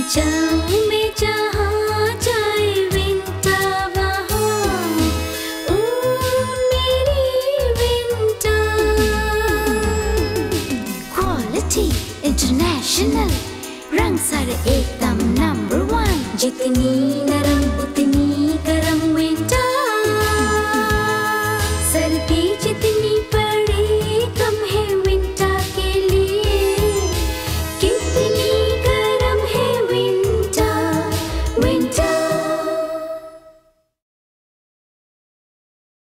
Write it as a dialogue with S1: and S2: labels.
S1: जाऊं मैं जहाँ जाए विंटा वहाँ, ओ मेरी विंटा। क्वालिटी इंटरनेशनल, रंग सारे एकदम नंबर वन, जितनी